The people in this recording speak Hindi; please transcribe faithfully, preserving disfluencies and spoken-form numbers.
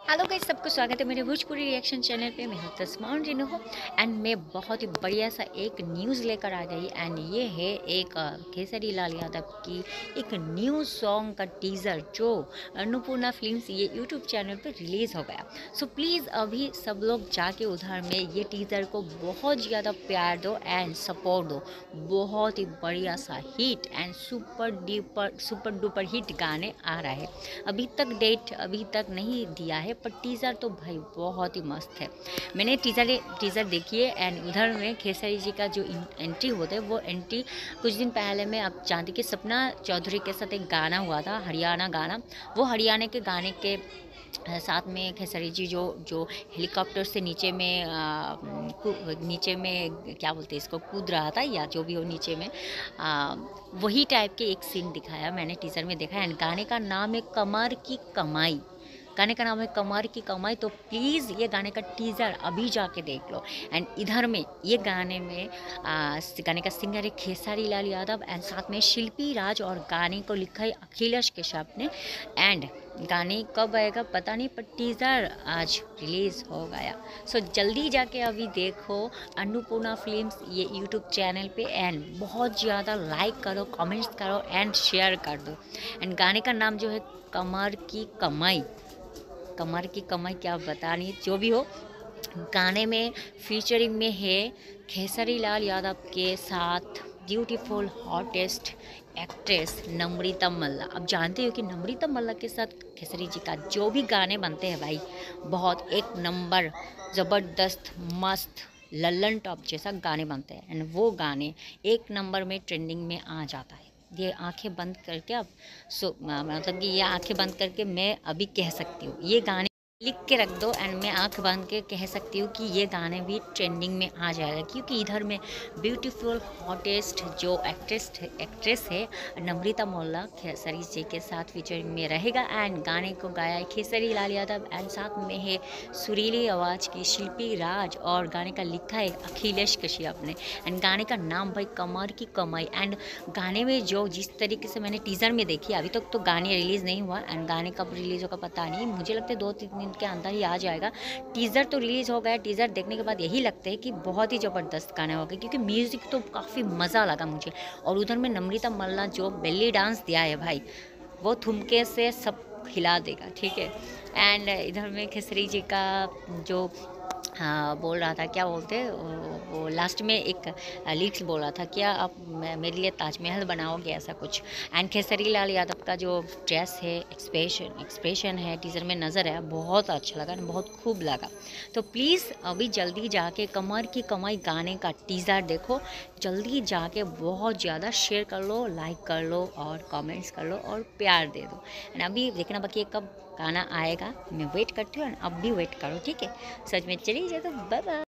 हेलो गाइस, सबको स्वागत है मेरे भोजपुरी रिएक्शन चैनल पे। मैं हूं तस्मान रिनो हो एंड मैं बहुत ही बढ़िया सा एक न्यूज़ लेकर आ गई। एंड ये है एक अ, खेसारी लाल यादव की एक न्यू सॉन्ग का टीज़र जो अन्नपूर्णा फिल्म्स ये यूट्यूब चैनल पे रिलीज़ हो गया। सो प्लीज़ अभी सब लोग जाके उधर में ये टीज़र को बहुत ज़्यादा प्यार दो एंड सपोर्ट दो। बहुत ही बढ़िया सा hit and super duper super duper hit गाने आ रहा है। अभी तक डेट अभी तक नहीं दिया है, पर टीज़र तो भाई बहुत ही मस्त है। मैंने टीज़र टीज़र देखी है एंड उधर में खेसारी जी का जो एंट्री होता है वो एंट्री कुछ दिन पहले मैं आप जानती कि सपना चौधरी के साथ एक गाना हुआ था, हरियाणा गाना। वो हरियाणा के गाने के अ, साथ में खेसारी जी जो जो हेलीकॉप्टर से नीचे में आ, कू- नीचे में क्या बोलते हैं इसको, कूद रहा था या जो भी हो नीचे में, आ, वही टाइप के एक सीन दिखाया मैंने टीज़र में देखा। एंड गाने का नाम है कमर की कमाई। गाने का नाम है कमर की कमाई। तो प्लीज़ ये गाने का टीज़र अभी जाके देख लो। एंड इधर में ये गाने में आ, गाने का सिंगर है खेसारी लाल यादव एंड साथ में शिल्पी राज, और गाने को लिखा है अखिलेश कश्यप ने। एंड गाने कब आएगा पता नहीं, पर टीज़र आज रिलीज़ हो गया। सो जल्दी जाके अभी देखो अन्नपूर्णा फिल्म्स ये यूट्यूब चैनल पे एंड बहुत ज़्यादा लाइक करो, कमेंट्स करो एंड शेयर कर दो। एंड गाने का नाम जो है कमर की कमाई। कमर की कमाई क्या बता नहीं, जो भी हो। गाने में फीचरिंग में है खेसारी लाल यादव के साथ beautiful hottest actress Namrata Malla. अब जानते हो कि नम्रता मल्ला के साथ खेसारी जी का जो भी गाने बनते हैं भाई, बहुत एक नंबर ज़बरदस्त मस्त लल्लन टॉप जैसा गाने बनते हैं। एंड वो गाने एक नंबर में ट्रेंडिंग में आ जाता है। ये आंखें बंद करके अब सो मतलब कि ये आंखें बंद करके मैं अभी कह सकती हूँ ये गाने लिख के रख दो। एंड मैं आंख बांध के कह सकती हूँ कि ये गाने भी ट्रेंडिंग में आ जाएगा, क्योंकि इधर में ब्यूटीफुल हॉटेस्ट जो एक्ट्रेस एक्ट्रेस है नम्रता मोल्ला खेसारी जी के साथ फीचर में रहेगा। एंड गाने को गाया है खेसारी लाल यादव एंड साथ में है सुरीली आवाज़ की शिल्पी राज, और गाने का लिखा है अखिलेश कश्यप ने। एंड गाने का नाम भाई कमर की कमाई। एंड गाने में जो जिस तरीके से मैंने टीज़र में देखी, अभी तक तो गाने रिलीज़ नहीं हुआ एंड गाने कब रिलीज़ होगा पता नहीं, मुझे लगता है दो तीन दिन के अंदर ही आ जाएगा। टीज़र तो रिलीज़ हो गया, टीज़र देखने के बाद यही लगता है कि बहुत ही ज़बरदस्त गाना होगा, क्योंकि म्यूज़िक तो काफ़ी मज़ा लगा मुझे। और उधर में नम्रता मल्ला जो बेली डांस दिया है भाई, वो ठुमके से सब हिला देगा, ठीक है। एंड इधर में खेसरी जी का जो हाँ बोल रहा था, क्या बोलते हैं वो, वो लास्ट में एक लिरिक्स बोल रहा था, क्या आप मे- मेरे लिए ताजमहल बनाओगे, ऐसा कुछ। एंड खेसरी लाल यादव का जो ड्रेस है, एक्सप्रेशन एक्सप्रेशन है टीज़र में नज़र आया, बहुत अच्छा लगा, बहुत खूब लगा। तो प्लीज़ अभी जल्दी जाके कमर की कमाई गाने का टीज़र देखो। जल्दी जाके बहुत ज़्यादा शेयर कर लो, लाइक कर लो और कमेंट्स कर लो और प्यार दे दो। एंड अभी देखना बाकी है कब गाना आएगा, मैं वेट करती हूँ। अब भी वेट करो, ठीक है। सच में चलिए, तो बाय बाय।